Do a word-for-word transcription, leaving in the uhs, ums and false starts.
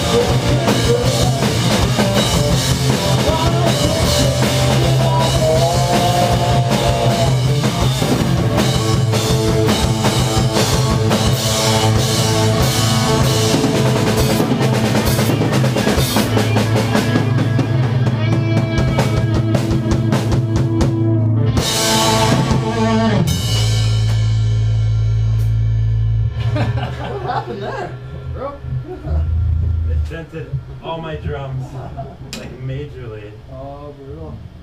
Dented all my drums, like majorly. Oh, brutal.